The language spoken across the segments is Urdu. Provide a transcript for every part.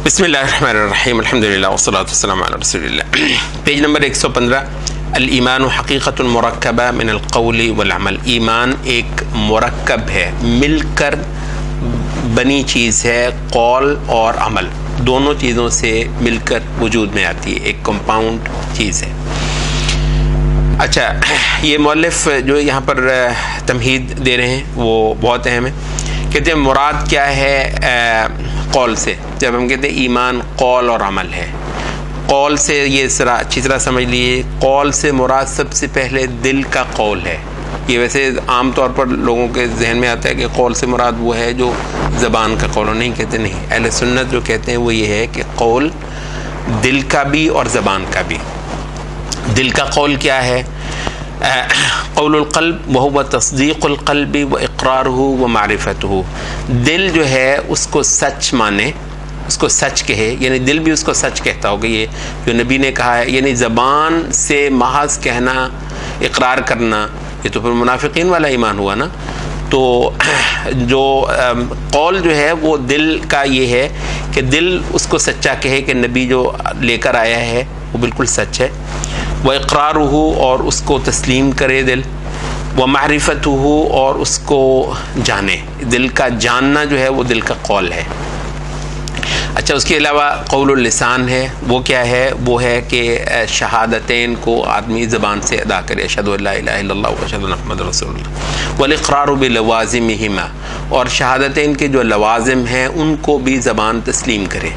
بسم اللہ الرحمن الرحیم الحمدللہ والصلاۃ والسلام علی رسول اللہ. Page number 115. الایمان حقیقت مرکبہ من القول والعمل. ایمان ایک مرکب ہے، مل کر بنی چیز ہے، قول اور عمل دونوں چیزوں سے مل کر وجود میں آتی ہے، ایک کمپاؤنڈ چیز ہے. اچھا، یہ مؤلف جو یہاں پر تمہید دے رہے ہیں وہ بہت اہم ہے. کہتے ہیں مراد کیا ہے قول سے. جب ہم کہتے ہیں ایمان قول اور عمل ہے، قول سے یہ اچھی طرح سمجھ لیجیے، قول سے مراد سب سے پہلے دل کا قول ہے. یہ ویسے عام طور پر لوگوں کے ذہن میں آتا ہے کہ قول سے مراد وہ ہے جو زبان کا قول. نہیں کہتے، نہیں، اہل سنت جو کہتے ہیں وہ یہ ہے کہ قول دل کا بھی اور زبان کا بھی. دل کا قول کیا ہے؟ قول القلب وهو تصدیق القلب و اقرارہ و معرفتہ. دل جو ہے اس کو سچ مانے، اس کو سچ کہے، یعنی دل بھی اس کو سچ کہتا ہوگا. یہ جو نبی نے کہا ہے، یعنی زبان سے محض کہنا، اقرار کرنا، یہ تو پھر منافقین والا ایمان ہوا نا. تو جو قول جو ہے وہ دل کا یہ ہے کہ دل اس کو سچا کہے کہ نبی جو لے کر آیا ہے وہ بالکل سچ ہے. وہ اقرارہ، اور اس کو تسلیم کرے دل. وہ معرفتہ، اور اس کو جانے. دل کا جاننا جو ہے وہ دل کا قول ہے. اچھا، اس کے علاوہ قول اللسان ہے. وہ کیا ہے؟ وہ ہے کہ شہادتین کو آدمی زبان سے ادا کرے، اشہد ان لا الہ الا اللہ و اشہد ان محمد رسول اللہ. والاقرار بلوازمہما، اور شہادتین کے جو لوازم ہیں ان کو بھی زبان تسلیم کرے.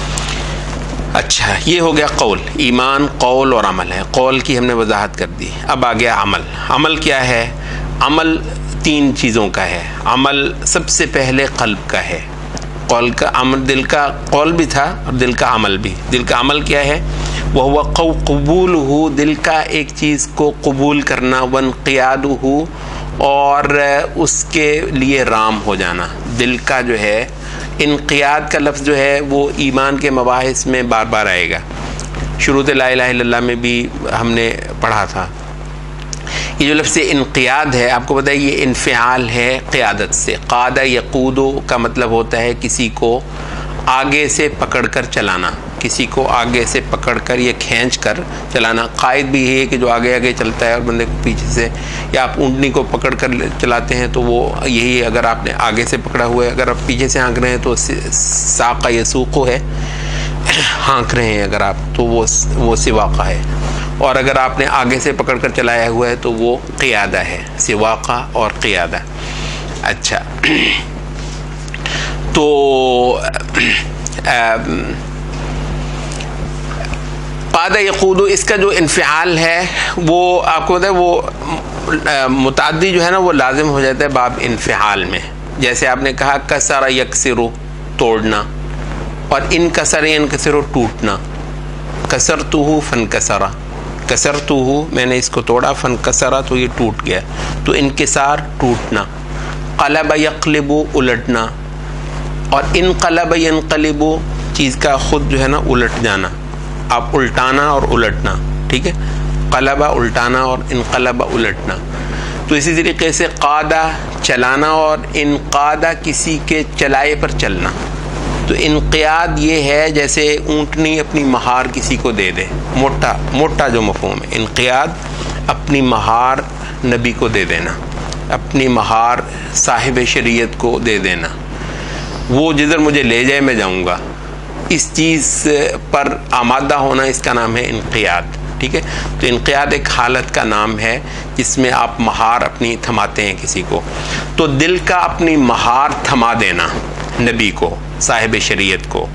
اچھا، یہ ہو گیا قول. ایمان قول اور عمل ہے. قول کی ہم نے وضاحت کر دی. اب آ گیا عمل. عمل کیا ہے؟ عمل تین چیزوں کا ہے. عمل سب سے پہلے قلب کا ہے. قول کا عمل، دل کا قول بھی تھا اور دل کا عمل بھی. دل کا عمل کیا ہے؟ وہ قبولہ، دل کا ایک چیز کو قبول کرنا، وانقیادہ، اور اس کے لیے رام ہو جانا. دل کا جو ہے انقیاد کا لفظ جو ہے وہ ایمان کے مباحث میں بار بار آئے گا. شروط لا الہ الا اللہ میں بھی ہم نے پڑھا تھا. یہ جو لفظ انقیاد ہے، آپ کو پتہ ہے یہ انفعال ہے قیادت سے. قادہ یقودو کا مطلب ہوتا ہے کسی کو آگے سے پکڑ کر چلانا، کسی کو آگے سے پکڑ کر یہ کھینچ کر چلانا. قائد بھی یہ ہے کہ جو آگے آگے چلتا ہے اور بندے کو پیچھے سے، یا آپ اونٹنی کو پکڑ کر چلاتے ہیں تو وہ یہی ہے. اگر آپ نے آگے سے پکڑا ہوا ہے، اگر آپ پیچھے سے ہانک رہے ہیں تو ساقہ یسوقو ہے، ہانک رہے ہیں اگر آپ، تو وہ سواقہ ہے. اور اگر آپ نے آگے سے پکڑ کر چلایا ہوا ہے تو وہ قیادہ ہے. سواقہ اور قیادہ. اچھا، تو قادہ یقودو، اس کا جو انفعال ہے وہ آپ کو پتہ ہے وہ متعدی جو ہے نا وہ لازم ہو جاتا ہے باب انفعال میں. جیسے آپ نے کہا کسر یکسرو، توڑنا، اور انکسر ینکسرو، ٹوٹنا. کسرتہ فانکسرا، کسرتہ میں نے اس کو توڑا، فانکسرا تو یہ ٹوٹ گیا. تو انکسار ٹوٹنا. قلب یقلب، الٹنا. اور انقلب ینقلب، چیز کا خود جو ہے نا الٹ جانا. آپ الٹانا اور الٹنا، ٹھیک ہے. قلبہ الٹانا اور انقلب الٹنا. تو اسی طریقے سے قادہ چلانا اور انقادہ کسی کے چلائے پر چلنا. تو انقیاد یہ ہے جیسے اونٹنی اپنی مہار کسی کو دے دے. موٹا جو مفہوم ہے، انقیاد اپنی مہار نبی کو دے دینا، اپنی مہار صاحب شریعت کو دے دینا. وہ جدھر مجھے لے جائے میں جاؤں گا. اس چیز پر آمادہ ہونا، اس کا نام ہے انقیاد. ٹھیک ہے. تو انقیاد ایک حالت کا نام ہے جس میں آپ مہار اپنی تھماتے ہیں کسی کو. تو دل کا اپنی مہار تھما دینا نبی کو، صاحب شریعت کو،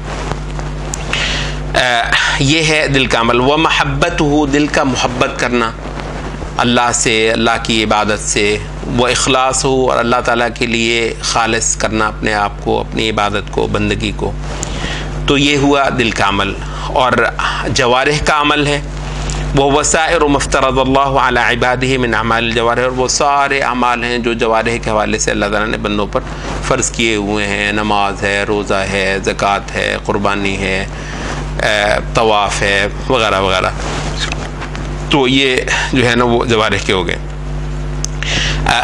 یہ ہے دل کا عمل. وہ محبت ہو، دل کا محبت کرنا اللہ سے، اللہ کی عبادت سے. وہ اخلاص ہو، اور اللہ تعالیٰ کے لیے خالص کرنا اپنے آپ کو، اپنی عبادت کو، بندگی کو. تو یہ ہوا دل کا عمل. اور جوارح کا عمل ہے وہ وسائر مفترض اللہ علی عبادہ من اعمال الجوارح، اور وہ سارے اعمال ہیں جو جوارح کے حوالے سے اللہ تعالیٰ نے بندوں پر فرض کیے ہوئے ہیں. نماز ہے، روزہ ہے، زکوٰۃ ہے، قربانی ہے، طواف ہے، وغیرہ وغیرہ. تو یہ جو ہے نا وہ جوارح کے ہو گئے.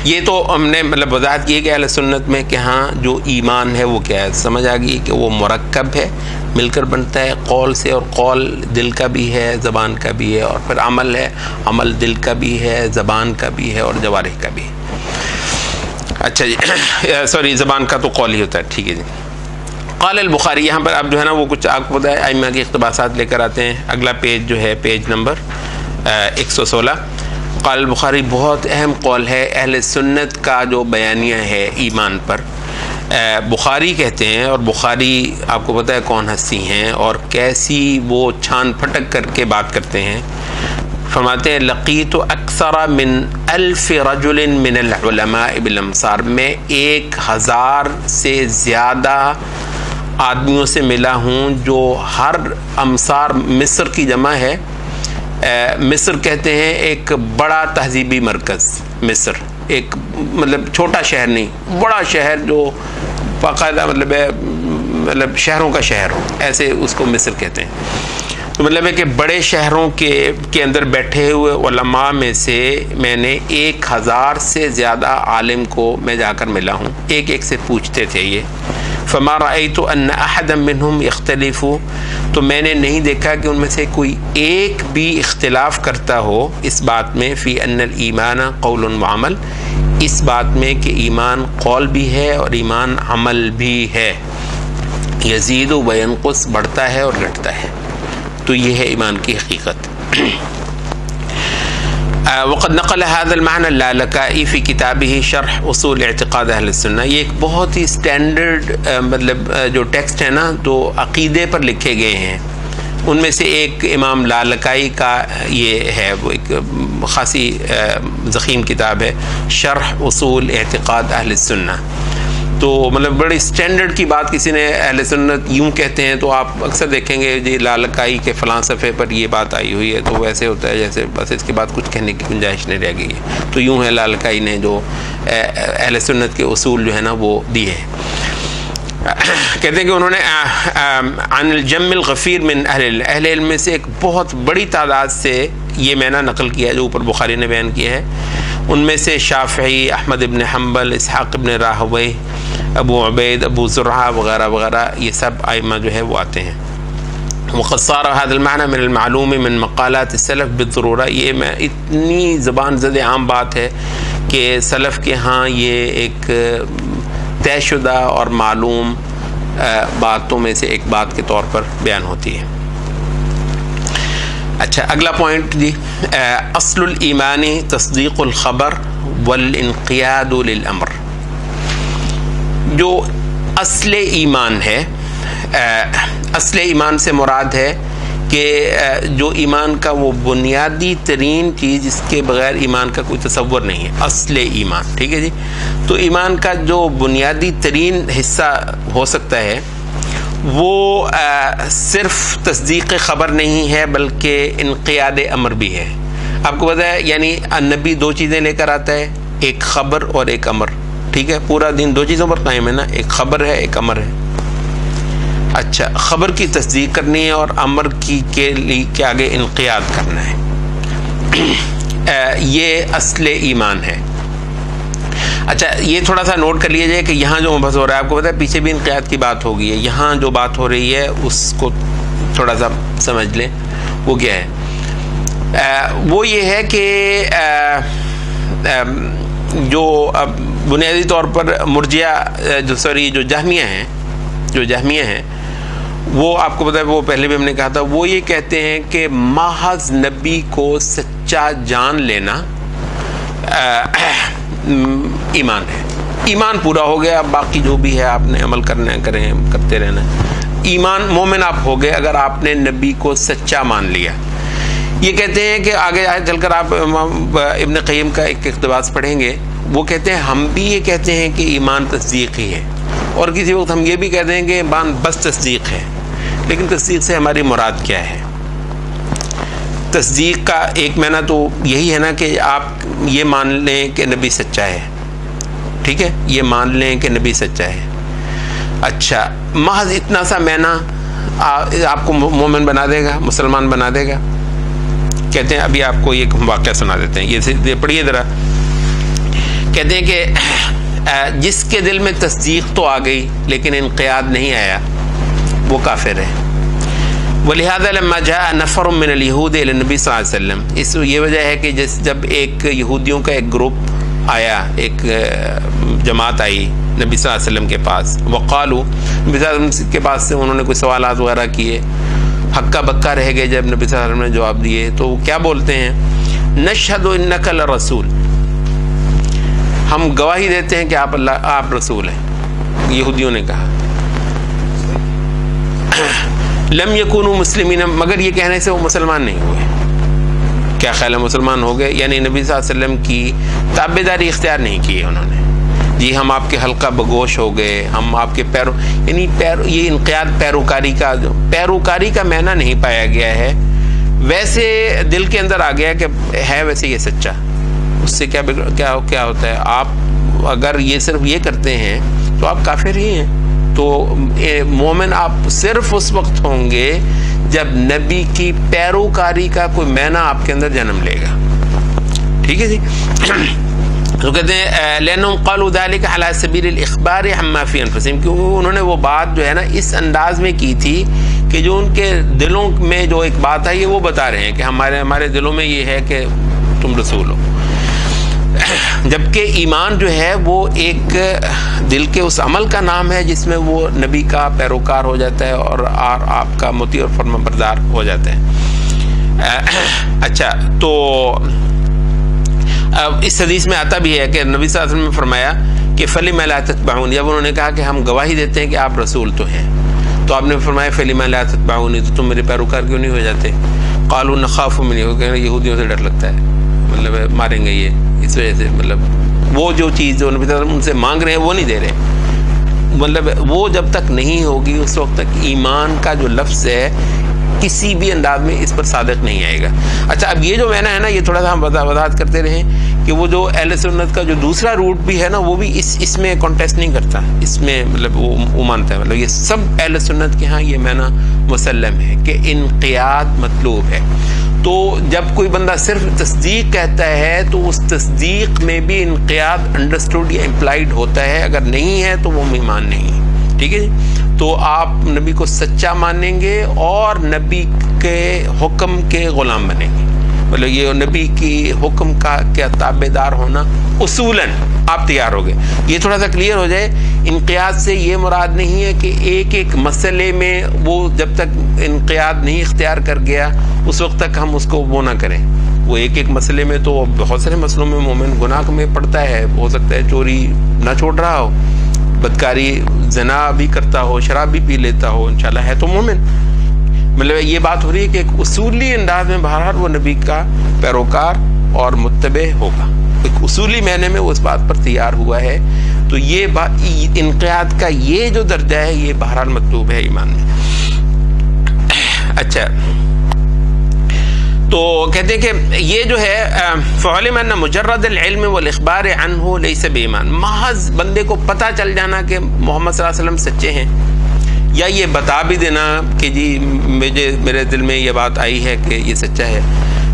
یہ تو ہم نے مطلب وضاحت کی ہے کہ اہل سنت میں کہ ہاں جو ایمان ہے وہ کیا ہے، سمجھ آ گئی کہ وہ مرکب ہے، مل کر بنتا ہے قول سے، اور قول دل کا بھی ہے زبان کا بھی ہے، اور پھر عمل ہے، عمل دل کا بھی ہے زبان کا بھی ہے اور جوارح کا بھی ہے۔ اچھا جی سوری زبان کا تو قول ہی ہوتا ہے، ٹھیک ہے جی۔ قال البخاری، یہاں پر آپ جو ہے نا وہ کچھ آپ کو پتہ ہے ائمہ کے اقتباسات لے کر آتے ہیں۔ اگلا پیج جو ہے پیج نمبر 116، قال البخاری بہت اہم قول ہے اہل سنت کا جو بیانیہ ہے ایمان پر۔ بخاری کہتے ہیں، اور بخاری آپ کو پتہ ہے کون ہستی ہیں اور کیسی وہ چھان پھٹک کر کے بات کرتے ہیں۔ فرماتے ہیں لقیت اکثر من 1000 رجل من العلماء بالامصار، میں 1000 سے زیادہ آدمیوں سے ملا ہوں جو ہر امصار، مصر کی جمع ہے، مصر کہتے ہیں ایک بڑا تہذیبی مرکز، مصر ایک مطلب چھوٹا شہر نہیں، بڑا شہر جو باقاعدہ مطلب شہروں کا شہر ہو، ایسے اس کو مصر کہتے ہیں۔ تو مطلب ہے کہ بڑے شہروں کے اندر بیٹھے ہوئے علماء میں سے میں نے 1000 سے زیادہ عالم کو میں جا کر ملا ہوں، ایک سے پوچھتے تھے یہ۔ فما رأيت ان احدا منهم يختلف، تو میں نے نہیں دیکھا کہ ان میں سے کوئی ایک بھی اختلاف کرتا ہو اس بات میں، فی ان الایمان قول وعمل، اس بات میں کہ ایمان قول بھی ہے اور ایمان عمل بھی ہے، یزید و ینقص، بڑھتا ہے اور گھٹتا ہے۔ تو یہ ہے ایمان کی حقیقت۔ وقد نقل هذا المعنى اللالكائي في كتابه شرح اصول اعتقاد اہل السنہ، یہ ایک بہت ہی اسٹینڈرڈ مطلب جو ٹیکسٹ ہے نا تو عقیدے پر لکھے گئے ہیں، ان میں سے ایک امام لالکائی کا یہ ہے، وہ ایک خاصی ضخیم کتاب ہے، شرح اصول اعتقاد اہل السنہ۔ تو مطلب بڑی اسٹینڈرڈ کی بات کسی نے اہل سنت یوں کہتے ہیں تو آپ اکثر دیکھیں گے جی لالکائی کے فلاں صفحے پر یہ بات آئی ہوئی ہے، تو ویسے ہوتا ہے جیسے بس اس کے بعد کچھ کہنے کی گنجائش نہیں رہ گئی ہے۔ تو یوں ہے لالکائی نے جو اہل سنت کے اصول جو ہے نا وہ دیے ہیں۔ کہتے ہیں کہ انہوں نے عن الجم الغفیر من اہل علم میں سے ایک بہت بڑی تعداد سے یہ میں نے نقل کیا ہے جو اوپر بخاری نے بیان کیا ہے، ان میں سے شافعی، احمد ابن حنبل، اسحاق ابن راہوی، ابو عبید، ابو زرعہ وغیرہ وغیرہ، یہ سب ائمہ جو ہے وہ آتے ہیں۔ وقد صار هذا المعنى من المعلوم من مقالات السلف بالضرورہ، یہ میں اتنی زبان زد عام بات ہے کہ سلف کے ہاں یہ ایک طے شدہ اور معلوم باتوں میں سے ایک بات کے طور پر بیان ہوتی ہے۔ اچھا اگلا پوائنٹ جی، اصل الایمان تصدیق الخبر والانقیاد للامر، جو اصل ایمان ہے، اصل ایمان سے مراد ہے کہ جو ایمان کا وہ بنیادی ترین چیز جس کے بغیر ایمان کا کوئی تصور نہیں ہے، اصل ایمان، ٹھیک ہے جی۔ تو ایمان کا جو بنیادی ترین حصہ ہو سکتا ہے وہ صرف تصدیق خبر نہیں ہے بلکہ انقیاد امر بھی ہے۔ آپ کو پتہ ہے یعنی نبی دو چیزیں لے کر آتا ہے، ایک خبر اور ایک امر، ٹھیک ہے، پورا دین دو چیزوں پر قائم ہے نا، ایک خبر ہے ایک امر ہے۔ اچھا خبر کی تصدیق کرنی ہے اور امر کے آگے انقیاد کرنا ہے، یہ اصل ایمان ہے۔ اچھا یہ تھوڑا سا نوٹ کر لیا جائے کہ یہاں جو مبحث ہو رہا ہے، آپ کو پتہ ہے پیچھے بھی انقیاد کی بات ہو گئی ہے، یہاں جو بات ہو رہی ہے اس کو تھوڑا سا سمجھ لیں، وہ کیا ہے؟ وہ یہ ہے کہ جو بنیادی طور پر مرجئہ جو جہمیہ ہیں وہ آپ کو پتہ ہے، وہ پہلے بھی ہم نے کہا تھا، وہ یہ کہتے ہیں کہ محض نبی کو سچا جان لینا ایمان ہے، ایمان پورا ہو گیا، اب باقی جو بھی ہے آپ نے عمل کرنا ہے کرتے رہنا ہے، ایمان مومن آپ ہو گئے اگر آپ نے نبی کو سچا مان لیا۔ یہ کہتے ہیں کہ آگے چل کر آپ ابن قیم کا ایک اقتباس پڑھیں گے، وہ کہتے ہیں ہم بھی یہ کہتے ہیں کہ ایمان تصدیق ہی ہے، اور کسی وقت ہم یہ بھی کہتے ہیں کہ ایمان بس تصدیق ہے، لیکن تصدیق سے ہماری مراد کیا ہے؟ تصدیق کا ایک معنی تو یہی ہے نا کہ آپ یہ مان لیں کہ نبی سچا ہے، ٹھیک ہے، یہ مان لیں کہ نبی سچا ہے۔ اچھا محض اتنا سا معنی آپ کو مومن بنا دے گا، مسلمان بنا دے گا؟ کہتے ہیں ابھی آپ کو یہ واقعہ سنا دیتے ہیں، یہ پڑھیے ذرا۔ کہتے ہیں کہ جس کے دل میں تصدیق تو آ گئی لیکن انقیاد نہیں آیا وہ کافر ہے. وَلِهَذَا لَمَّا جَاءَ نَفَرٌ مِّنَ الْيَهُودِ إِلَى النَّبِيِّ صلی اللہ علیہ وسلم، اس یہ وجہ ہے کہ جب ایک یہودیوں کا ایک گروپ آیا، ایک جماعت آئی نبی صلی اللہ علیہ وسلم کے پاس، وقالوا، نبی صلی اللہ علیہ وسلم کے پاس سے انہوں نے کوئی سوالات وغیرہ کیے، ہکا بکا رہ گئے. جب نبی صلی اللہ علیہ وسلم نے جواب دیے تو وہ کیا بولتے ہیں؟ نشہد انک لرسول، ہم گواہی دیتے ہیں کہ آپ رسول ہیں. یہودیوں نے کہا لم یکونوا مسلمین، مگر یہ کہنے سے وہ مسلمان نہیں ہوئے. کیا خیال ہے مسلمان ہو گئے؟ یعنی نبی صلی اللہ علیہ وسلم کی تابعداری اختیار نہیں کی انہوں نے. جی ہم آپ کے حلقہ بگوش ہو گئے، ہم آپ کے یعنی یہ انقیاد پیروکاری کا معنی نہیں پایا گیا ہے. ویسے دل کے اندر آ گیا کہ ہے ویسے یہ سچا، اس سے کیا ہوتا ہے؟ آپ اگر یہ صرف یہ کرتے ہیں تو آپ کافر ہی ہیں. تو مومن آپ صرف اس وقت ہوں گے جب نبی کی پیروکاری کا کوئی معنی آپ کے اندر جنم لے گا. ٹھیک ہے جی. تو کہتے ہیں لأنهم قالوا ذلك على سبيل الإخبار عما في أنفسهم، کیونکہ انہوں نے وہ بات جو ہے نا اس انداز میں کی تھی کہ جو ان کے دلوں میں جو ایک بات ہے یہ وہ بتا رہے ہیں کہ ہمارے دلوں میں یہ ہے کہ تم رسول ہو. جبکہ ایمان جو ہے وہ ایک دل کے اس عمل کا نام ہے جس میں وہ نبی کا پیروکار ہو جاتا ہے اور آپ کا مطیع اور فرما بردار ہو جاتا ہے. اچھا، تو اس حدیث میں آتا بھی ہے کہ نبی صلی اللہ علیہ وسلم نے فرمایا کہ فَلِمَ لَا تَتْبَعُونِ، جب انہوں نے کہا کہ ہم گواہی دیتے ہیں کہ آپ رسول تو ہیں، تو آپ نے فرمایا فَلِمَ لَا تَتْبَعُونِ، تو تم میرے پیروکار کیوں نہیں ہو جاتے؟ قَالُوا نَخَافُ مِنْهُ، کہ یہودیوں سے ڈر لگتا ہے، مطلب ماریں گے یہ، اس وجہ سے مطلب وہ جو چیز جو نبی صلی اللہ علیہ وسلم ان سے مانگ رہے ہیں وہ نہیں دے رہے. مطلب وہ جب تک نہیں ہوگی اس وقت تک ایمان کا جو لفظ ہے کسی بھی انداز میں اس پر صادق نہیں آئے گا. اچھا، اب یہ جو معنی ہے نا یہ تھوڑا سا ہم وضاحت کرتے رہیں کہ وہ جو اہل سنت کا جو دوسرا روٹ بھی ہے نا وہ بھی اس میں کانٹیسٹ نہیں کرتا، اس میں مطلب وہ مانتا ہے، مطلب یہ سب اہل سنت کے ہاں یہ معنی مسلم ہے کہ انقیاد مطلوب ہے. تو جب کوئی بندہ صرف تصدیق کہتا ہے تو اس تصدیق میں بھی انقیاد انڈرسٹوڈ یا امپلائڈ ہوتا ہے، اگر نہیں ہے تو وہ ایمان نہیں ہے. ٹھیک ہے جی. تو آپ نبی کو سچا مانیں گے اور نبی کے حکم کے غلام بنیں گے، مطلب یہ نبی کی حکم کا کیا تابع دار ہونا اصولاً آپ تیار ہو گئے. یہ تھوڑا سا کلیئر ہو جائے. انقیاد سے یہ مراد نہیں ہے کہ ایک مسئلے میں وہ جب تک انقیاد نہیں اختیار کر گیا اس وقت تک ہم اس کو وہ نہ کریں. وہ ایک مسئلے میں تو بہت سارے مسئلوں میں مومن گناہ میں پڑتا ہے، ہو سکتا ہے چوری نہ چھوڑ رہا ہو، بدکاری زنا بھی کرتا ہو، شراب بھی پی لیتا ہو، انشاءاللہ ہے تو مومن. مطلب یہ بات ہو رہی ہے کہ ایک اصولی انداز میں بہرحال وہ نبی کا پیروکار اور متبع ہوگا، ایک اصولی معنی میں وہ اس بات پر تیار ہوا ہے. تو یہ انقیاد کا یہ جو درجہ ہے یہ بہرحال مطلوب ہے ایمان میں. اچھا، تو کہتے ہیں کہ یہ جو ہے فعلم ان مجرد العلم والاخبار عنہ لیس بایمان، محض بندے کو پتہ چل جانا کہ محمد صلی اللہ علیہ وسلم سچے ہیں، یا یہ بتا بھی دینا کہ جی میرے دل میں یہ بات آئی ہے کہ یہ سچا ہے،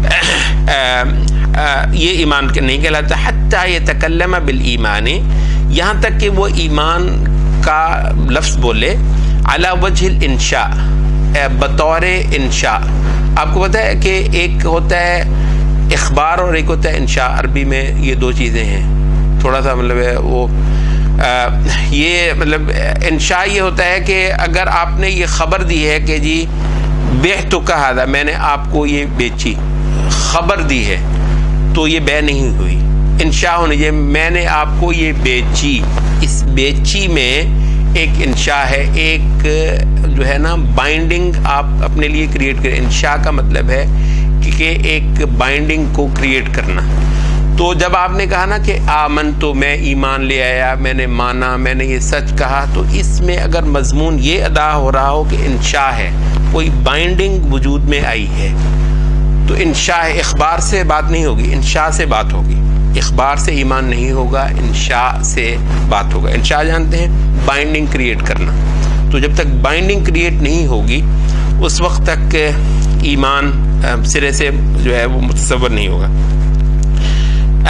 یہ ایمان کے نہیں کہلاتا. حتی یتکلم بالایمان، یہاں تک کہ وہ ایمان کا لفظ بولے، علی وجہ الانشاء، بطور انشاء. آپ کو پتہ ہے کہ ایک ہوتا ہے اخبار اور ایک ہوتا ہے انشاء. عربی میں یہ دو چیزیں ہیں، تھوڑا سا مطلب ہے وہ یہ مطلب انشاء یہ ہوتا ہے کہ اگر آپ نے یہ خبر دی ہے کہ جی بعتک ھذا، میں نے آپ کو یہ بیچی، خبر دی ہے تو یہ بے نہیں ہوئی. انشاء ہونے یہ میں نے آپ کو یہ بیچی، اس بیچی میں ایک انشاء ہے، ایک جو ہے نا بائنڈنگ آپ اپنے لیے کریٹ کریں. انشاء کا مطلب ہے کہ ایک بائنڈنگ کو کریٹ کرنا. تو جب آپ نے کہا نا کہ آمن، تو میں ایمان لے آیا، میں نے مانا، میں نے یہ سچ کہا، تو اس میں اگر مضمون یہ ادا ہو رہا ہو کہ انشاء ہے، کوئی بائنڈنگ وجود میں آئی ہے، تو انشاء ہے. اخبار سے بات نہیں ہوگی، انشاء سے بات ہوگی. اخبار سے ایمان نہیں ہوگا، انشاء سے بات ہوگا. انشاء جانتے ہیں بائنڈنگ کریٹ کرنا. تو جب تک بائنڈنگ کریٹ نہیں ہوگی اس وقت تک ایمان سرے سے جو ہے وہ متصور نہیں ہوگا.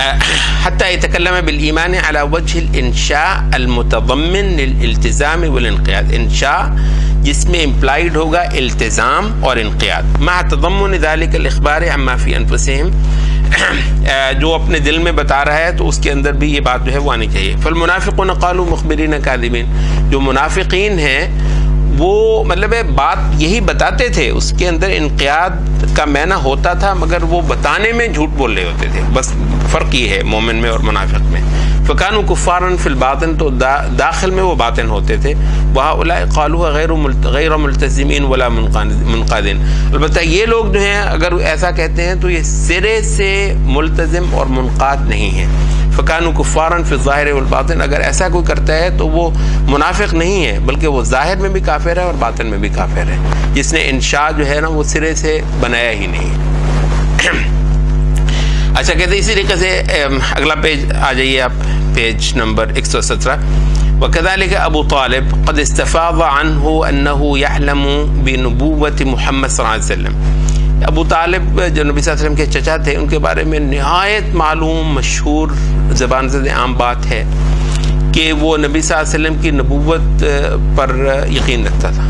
حتى يتكلم بالإيمان على وجه الإنشاء المتضمن للالتزام والانقياد. انشاء جس میں امپلائڈ ہوگا التزام اور انقیاد، مع تضمن ذلك الإخبار عما في أنفسهم، جو اپنے دل میں بتا رہا ہے تو اس کے اندر بھی یہ بات جو ہے وہ آنی چاہیے. فالمنافقون قالوا مخبرین کاذبین، جو منافقین ہیں وہ مطلب بات یہی بتاتے تھے، اس کے اندر انقیاد کا معنی ہوتا تھا مگر وہ بتانے میں جھوٹ بول رہے ہوتے تھے. بس فرق یہ ہے مومن میں اور منافق میں. فکانوا کفارا فی الباطن، تو داخل میں وہ باطن ہوتے تھے. وہؤلاء قالوا غیر ملتزمین ولا منقادین، البتہ یہ لوگ جو ہیں اگر ایسا کہتے ہیں تو یہ سرے سے ملتزم اور منقاد نہیں ہیں. فکانوا کفارا فی الظاہر والباطن، اگر ایسا کوئی کرتا ہے تو وہ منافق نہیں ہے بلکہ وہ ظاہر میں بھی کافر ہے اور باطن میں بھی کافر ہے، جس نے انشاء جو ہے نا وہ سرے سے بنایا ہی نہیں. اچھا کہتے ہیں اسی طریقے سے اگلا پیج آ جائیے آپ، پیج نمبر 117. وكذلك ابو طالب قد استفاض عنه انه يعلم بنبوة محمد صلی اللہ علیہ وسلم. ابو طالب جو نبی صلی اللہ علیہ وسلم کے چچا تھے، ان کے بارے میں نہایت معلوم مشہور زبان سے عام بات ہے کہ وہ نبی صلی اللہ علیہ وسلم کی نبوت پر یقین رکھتا تھا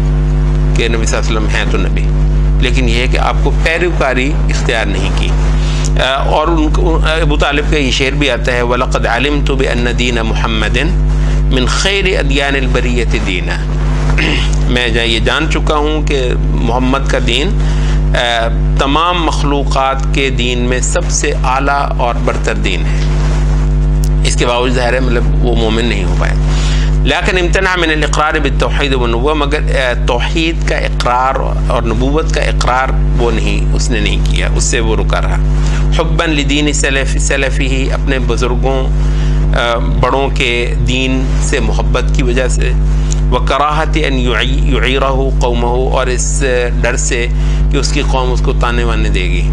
کہ نبی صلی اللہ علیہ وسلم ہیں تو نبی، لیکن یہ ہے کہ آپ کو پیروکاری اختیار نہیں کی. اور ابو طالب کا یہ شعر بھی آتا ہے وَلَقَدْ عَلِمْتُ بِأَنَّ دِينَ مُحَمَّدٍ مِنْ خَيْرِ أَدْيَانِ الْبَرِيَّةِ دِينًا، میں یہ جان چکا ہوں کہ محمد کا دین تمام مخلوقات کے دین میں سب سے اعلیٰ اور برتر دین ہے. اس کے باوجود ظاہر ہے مطلب وہ مومن نہیں ہو پائے. لیکن امتنع من الاقرار بالتوحید والنبوہ، مگر توحید کا اقرار اور نبوت کا اقرار وہ نہیں، اس نے نہیں کیا، اس سے وہ رکا رہا. حبا لدین سلفی، اپنے بزرگوں بڑوں کے دین سے محبت کی وجہ سے. وکراہت ان یعیرہ قومہ، اور اس ڈر سے کہ اس کی قوم اس کو تانے وانے دے گی.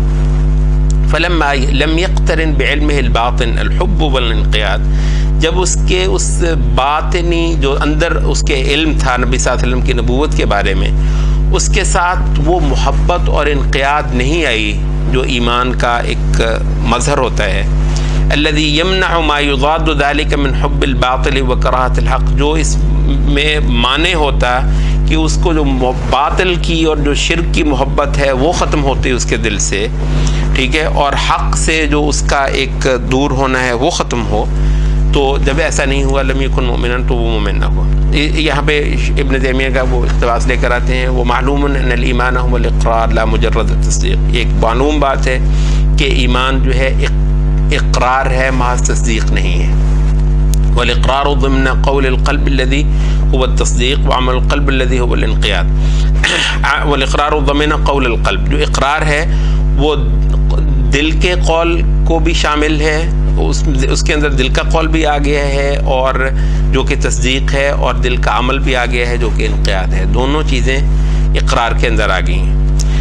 فلما لم يقترن بعلمه الباطن الحب والانقیاد، جب اس کے اس باطنی جو اندر اس کے علم تھا نبی صلی اللہ علیہ وسلم کی نبوت کے بارے میں، اس کے ساتھ وہ محبت اور انقیاد نہیں آئی جو ایمان کا ایک مظہر ہوتا ہے. الذي يمنع ما يضاد ذلك من حب الباطل وكراهة الحق، جو اس میں معنی ہوتا کہ اس کو جو باطل کی اور جو شرک کی محبت ہے وہ ختم ہوتی ہے اس کے دل سے، ٹھیک ہے، اور حق سے جو اس کا ایک دور ہونا ہے وہ ختم ہو. تو جب ایسا نہیں ہوا لم یکن مومنا، تو وہ مومن نہ ہوا. یہاں پہ ابن تیمیہ کا وہ اقتباس لے کر آتے ہیں ومعلوم ان الایمان هو الاقرار لا مجرد التصدیق. ایک معلوم بات ہے کہ ایمان جو ہے اقرار ہے، محض تصدیق نہیں ہے. والاقرار ضمن قول القلب الذي هو التصديق وعمل القلب الذي هو الانقياد. والاقرار ضمن قول القلب، جو اقرار ہے وہ دل کے قول کو بھی شامل ہے، اس کے اندر دل کا قول بھی آ گیا ہے اور جو کہ تصدیق ہے، اور دل کا عمل بھی آ گیا ہے جو کہ انقیاد ہے. دونوں چیزیں اقرار کے اندر آ گئی ہیں.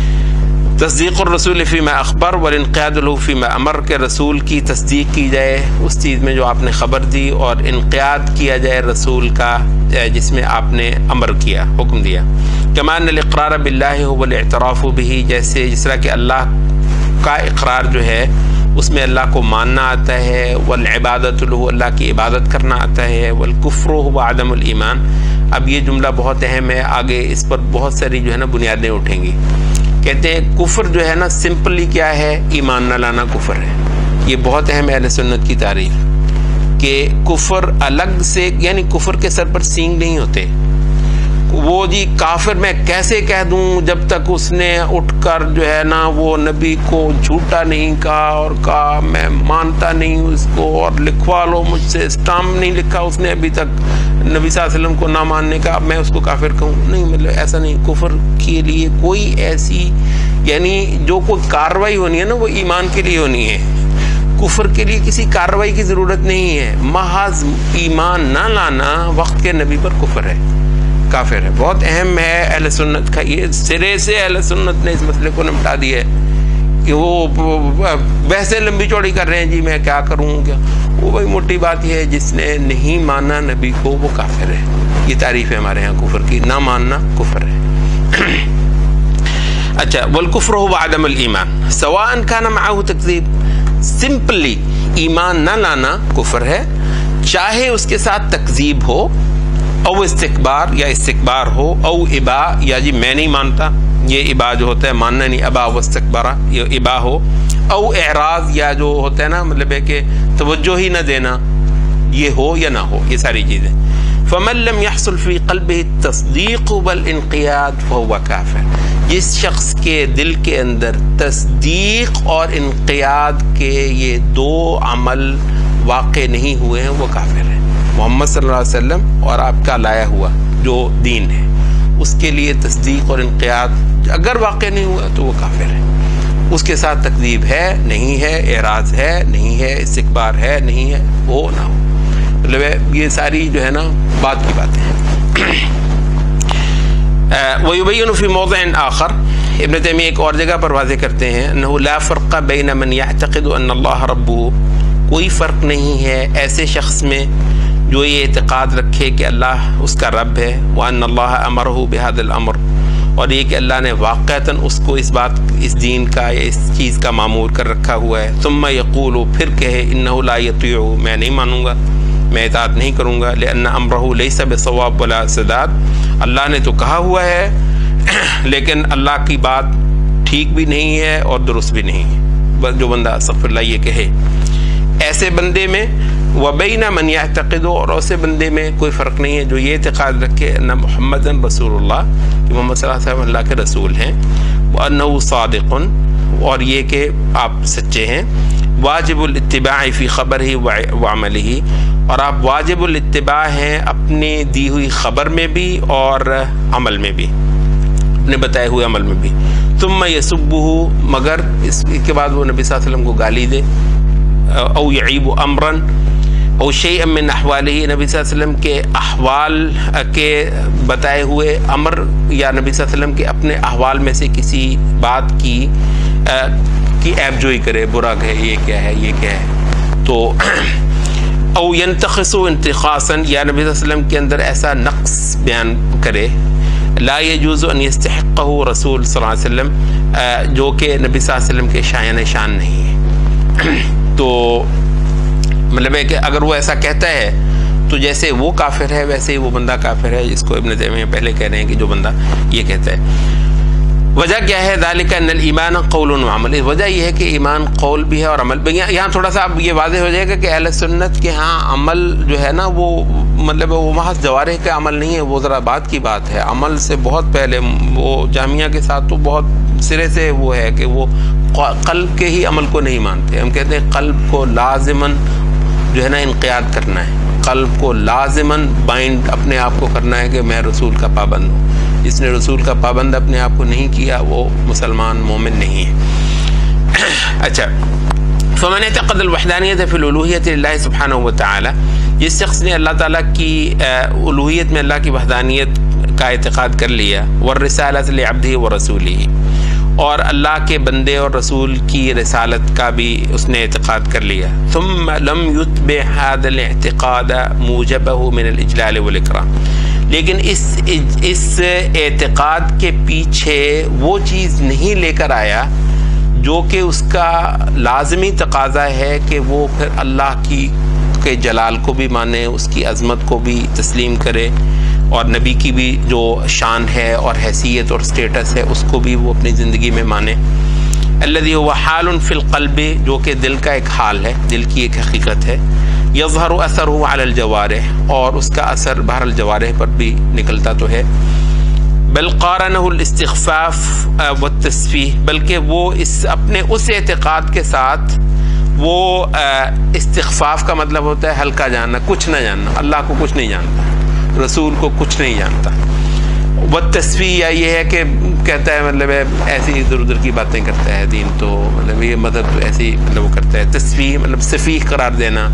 تصدیق الرسول فیما اخبر والانقیاد له فیما امر، کے رسول کی تصدیق کی جائے اس چیز میں جو آپ نے خبر دی، اور انقیاد کیا جائے رسول کا جس میں آپ نے امر کیا، حکم دیا. کما ان الاقرار باللہ هو الاعتراف به، جس طرح کہ اللہ کا اقرار جو ہے اس میں اللہ کو ماننا آتا ہے. والعبادت له، اللہ کی عبادت کرنا آتا ہے. والکفر هو عدم الایمان. اب یہ جملہ بہت اہم ہے، آگے اس پر بہت ساری جو ہے نا بنیادیں اٹھیں گی. کہتے ہیں کفر جو ہے نا سمپلی کیا ہے، ایمان نہ لانا کفر ہے. یہ بہت اہم ہے اہل سنت کی تعریف کہ کفر الگ سے، یعنی کفر کے سر پر سینگ نہیں ہوتے. وہ جی کافر میں کیسے کہہ دوں جب تک اس نے اٹھ کر جو ہے نا وہ نبی کو جھوٹا نہیں کہا اور کہا میں مانتا نہیں اس کو، اور لکھوا لو مجھ سے، اسٹامپ نہیں لکھا اس نے ابھی تک نبی صلی اللہ علیہ وسلم کو نہ ماننے کا، اب میں اس کو کافر کہوں. نہیں، مطلب ایسا نہیں. کفر کے لیے کوئی ایسی یعنی جو کوئی کارروائی ہونی ہے نا وہ ایمان کے لیے ہونی ہے. کفر کے لیے کسی کارروائی کی ضرورت نہیں ہے. محض ایمان نہ لانا وقت کے نبی پر کفر ہے، کافر ہے. بہت اہم ہے اہل سنت کا، یہ سرے سے اہل سنت نے اس مسئلے کو نمٹا دیا ہے کہ وہ ویسے لمبی چوڑی کر رہے ہیں جی میں کیا کروں کیا. وہ بھائی موٹی بات یہ ہے جس نے نہیں مانا نبی کو وہ کافر ہے. یہ تعریف ہے ہمارے ہاں کفر کی، نہ ماننا کفر ہے. اچھا، والکفر هو عدم الایمان سواء كان معه تکذیب، سمپلی ایمان نہ لانا کفر ہے، چاہے اس کے ساتھ تکذیب ہو، او استکبار یا استکبار ہو، او ابا یا جی میں نہیں مانتا، یہ ابا جو ہوتا ہے ماننا نہیں، ابا واستکبارا یہ ابا ہو، او اعراض یا جو ہوتا ہے نا مطلب ہے کہ توجہ ہی نہ دینا، یہ ہو یا نہ ہو، یہ ساری چیزیں. فمن لم يحصل في قلبه التصديق والانقياد فهو کافر. جس شخص کے دل کے اندر تصدیق اور انقیاد کے یہ دو عمل واقع نہیں ہوئے ہیں وہ کافر ہے. محمد صلی اللہ علیہ وسلم اور آپ کا لایا ہوا جو دین ہے اس کے لیے تصدیق اور انقیاد اگر واقع نہیں ہوا تو وہ کافر ہے. اس کے ساتھ تکذیب ہے نہیں ہے، اعراض ہے نہیں ہے، استکبار ہے نہیں ہے، وہ نہ ہو. مطلب یہ ساری جو ہے نا بات کی باتیں ہیں. وَيُبَيِّنُ فِي مَوْضِعٍ آخر، ابن تیمیہ ایک اور جگہ پر واضح کرتے ہیں انہو لا فرق بین من یعتقد ان اللہ ربہ، کوئی فرق نہیں ہے ایسے شخص میں جو یہ اعتقاد رکھے کہ اللہ اس کا رب ہے، وَأَنَّ اللَّهَ أَمَرَهُ بِهَذَا الْأَمْرِ، اور یہ کہ اللہ نے واقعتاً اس کو اس بات اس دین کا یا اس چیز کا مامور کر رکھا ہوا ہے. ثم یقول، پھر کہے انه لا یطیع، میں نہیں مانوں گا، میں اطاعت نہیں کروں گا. لأن امرہ لیس بصواب ولا سداد، اللہ نے تو کہا ہوا ہے لیکن اللہ کی بات ٹھیک بھی نہیں ہے اور درست بھی نہیں ہے. جو بندہ استغفر اللہ یہ کہے ایسے بندے میں، وبین من یعتقد، اور ایسے بندے میں کوئی فرق نہیں ہے جو یہ اعتقاد رکھے ان محمد رسول اللہ، کہ محمد صلی اللہ علیہ وسلم اللہ کے رسول ہیں، وانہ صادق، اور یہ کہ آپ سچے ہیں، واجب الاتباع فی خبرہ وعملہ، اور آپ واجب الاتباع ہیں اپنی دی ہوئی خبر میں بھی اور عمل میں بھی، اپنے بتائے ہوئے عمل میں بھی. ثم یسبہ، مگر اس کے بعد وہ نبی صلی اللہ علیہ وسلم کو گالی دے، او یعیب امرا او شیئا من احوالہ، نبی صلی اللہ علیہ وسلم کے احوال کے بتائے ہوئے امر یا نبی صلی اللہ علیہ وسلم کے اپنے احوال میں سے کسی بات کی عیب جوئی کرے، برا کہے یہ کیا ہے یہ کیا ہے. تو او ینتخص انتخاصا، یا نبی صلی اللہ علیہ وسلم کے اندر ایسا نقص بیان کرے، لا یجوز ان یستحقہ رسول صلی اللہ علیہ وسلم، جو کہ نبی صلی اللہ علیہ وسلم کے شایان شان نہیں ہے. تو مطلب ہے کہ اگر وہ ایسا کہتا ہے تو جیسے وہ کافر ہے ویسے ہی وہ بندہ کافر ہے، جس کو ابن تیمیہ پہلے کہہ رہے ہیں کہ جو بندہ یہ کہتا ہے. وجہ کیا ہے؟ ذالک ان الایمان قول و عمل، وجہ یہ ہے کہ ایمان قول بھی ہے اور عمل بھی. یہاں تھوڑا سا اب یہ واضح ہو جائے گا کہ اہل سنت کے ہاں عمل جو ہے نا وہ مطلب وہ محض جوارح کا عمل نہیں ہے، وہ ذرا بات کی بات ہے. عمل سے بہت پہلے وہ جامعہ کے ساتھ تو بہت سرے سے وہ ہے کہ وہ قلب کے ہی عمل کو نہیں مانتے. ہم کہتے ہیں قلب کو لازماً جو ہے نا انقیاد کرنا ہے، قلب کو لازماً بائنڈ اپنے آپ کو کرنا ہے کہ میں رسول کا پابند ہوں. جس نے رسول کا پابند اپنے آپ کو نہیں کیا وہ مسلمان مومن نہیں ہے. اچھا، فمن اعتقد الوحدانیت فی الالوہیت للہ سبحانہ وتعالی، جس شخص نے اللہ تعالیٰ کی الوہیت میں اللہ کی وحدانیت کا اعتقاد کر لیا، والرسالۃ لعبدہ ورسولہ، اور اللہ کے بندے اور رسول کی رسالت کا بھی اس نے اعتقاد کر لیا، ثم لم یتبع هذا الاعتقاد موجبہ من الاجلال والاکرام، لیکن اس اعتقاد کے پیچھے وہ چیز نہیں لے کر آیا جو کہ اس کا لازمی تقاضا ہے کہ وہ پھر اللہ کے جلال کو بھی مانے، اس کی عظمت کو بھی تسلیم کرے، اور نبی کی بھی جو شان ہے اور حیثیت اور سٹیٹس ہے اس کو بھی وہ اپنی زندگی میں مانے. الذی هو حال فی القلب، جو کہ دل کا ایک حال ہے، دل کی ایک حقیقت ہے. یظہر اثرہ علی الجوارح، اور اس کا اثر بہر الجوارح پر بھی نکلتا تو ہے. بل قارنہ الاستخفاف والتصفیح، بلکہ وہ اپنے اس اعتقاد کے ساتھ وہ استخفاف کا مطلب ہوتا ہے ہلکا جاننا، کچھ نہ جاننا، اللہ کو کچھ نہیں جانتا، رسول کو کچھ نہیں جانتا. والتصفیہ یہ ہے کہ کہتا ہے مطلب ایسی ادھر ادھر کی باتیں کرتا ہے، دین تو مطلب یہ مذہب تو ایسی مطلب وہ کرتا ہے. تصفیہ مطلب سفیہ قرار دینا.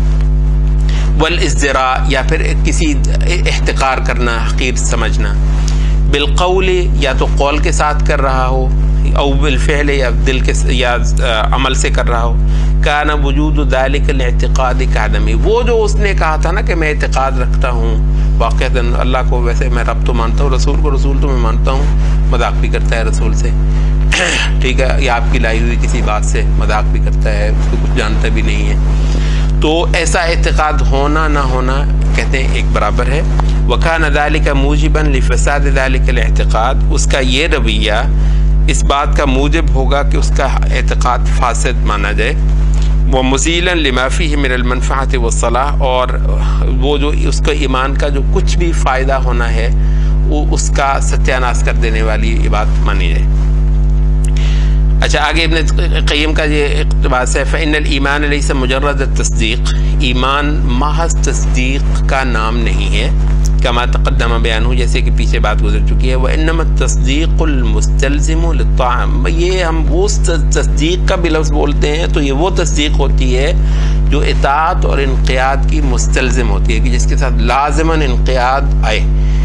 والازدراء، یا پھر کسی احتقار کرنا، حقیر سمجھنا. بالقول، یا تو قول کے ساتھ کر رہا ہو، او بالفعل، یا دل کے یا عمل سے کر رہا ہو. کان وجود ذلک الاعتقاد کعدمی، وہ جو اس نے کہا تھا نا کہ میں اعتقاد رکھتا ہوں واقعتاً اللہ کو، ویسے میں رب تو مانتا ہوں، رسول کو رسول تو میں مانتا ہوں، مذاق بھی کرتا ہے رسول سے، ٹھیک ہے، یا آپ کی لائی ہوئی کسی بات سے مذاق بھی کرتا ہے، اس کو کچھ جانتا بھی نہیں ہے، تو ایسا اعتقاد ہونا نہ ہونا کہتے ہیں ایک برابر ہے۔ وَكَانَ ذَلِكَ مُوجِبًا لِفَسَادِ ذَلِكَ الْاعْتِقَاد، اس کا یہ رویہ اس بات کا موجب ہوگا کہ اس کا اعتقاد فاسد مانا جائے۔ وَمُزِيلًا لِمَا فِيهِ مِنَ الْمَنْفَعَةِ وَالصَّلَاحِ، اور وہ جو اس کا ایمان کا جو کچھ بھی فائدہ ہونا ہے وہ اس کا ستیہ ناش کر دینے والی یہ بات مانی جائے۔ اچھا، آگے ابن قیم کا یہ اقتباس ہے، فإن الایمان لیس مجرد التصدیق، ایمان محض تصدیق کا نام نہیں ہے، کما تقدم بیانہ، جیسے کہ پیچھے بات گزر چکی ہے، وانما التصدیق المستلزم للطاعة، یہ ہم وہ تصدیق کا بھی لفظ بولتے ہیں تو یہ وہ تصدیق ہوتی ہے جو اطاعت اور انقیاد کی مستلزم ہوتی ہے، کہ جس کے ساتھ لازماً انقیاد آئے۔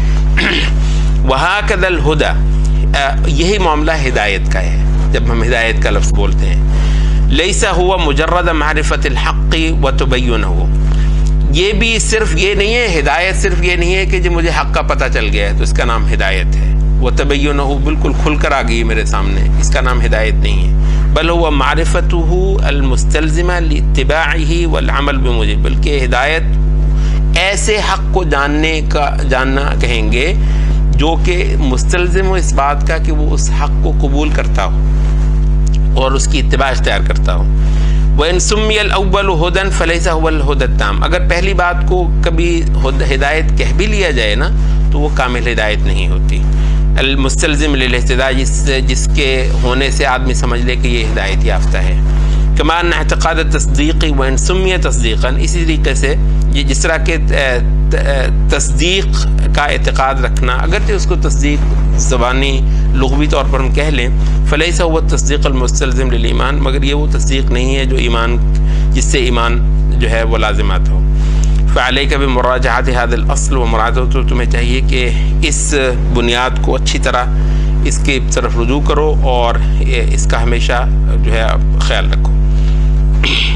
وہکذا الہدی، یہی معاملہ ہدایت کا ہے جب ہم ہدایت کا لفظ بولتے ہیں۔ لیس ہوا مجرد معرفت الحق وتبینہ، یہ بھی صرف یہ نہیں ہے، ہدایت صرف یہ نہیں ہے کہ جو مجھے حق کا پتہ چل گیا ہے تو اس کا نام ہدایت ہے، وتبینہ بالکل کھل کر آ گئی میرے سامنے، اس کا نام ہدایت نہیں ہے، بل ہوا معرفتہ المستلزمہ لاتباعہ والعمل بموجب، بلکہ ہدایت ایسے حق کو جاننا کہیں گے جو کہ مستلزم ہو اس بات کا کہ وہ اس حق کو قبول کرتا ہو اور اس کی اتباع اختیار کرتا ہو۔ وَإِن سُمِّيَ الْأَوَّلُ هُدًى فَلَيْسَ هُوَ الْهُدَى التَّامُ، اگر پہلی بات کو کبھی ہدایت کہہ بھی لیا جائے نا تو وہ کامل ہدایت نہیں ہوتی۔ المستلزم للاہتداء، جس کے ہونے سے آدمی سمجھ لے کہ یہ ہدایت یافتہ ہے۔ کما ان اعتقاد التصدیق وَإِن سُمِّيَ تَصْدِيقًا، اسی طریقے سے یہ جس طرح کہ تصدیق کا اعتقاد رکھنا، اگرچہ اس کو تصدیق زبانی لغوی طور پر ہم کہہ لیں، فلیس هو التصدیق المستلزم للایمان، مگر یہ وہ تصدیق نہیں ہے جو ایمان، جس سے ایمان جو ہے وہ لازمات ہو۔ فعلیک بمراجعۃ هذا الاصل ومراعاتہ، تو تمہیں چاہیے کہ اس بنیاد کو اچھی طرح اس کی طرف رجوع کرو اور اس کا ہمیشہ جو ہے خیال رکھو۔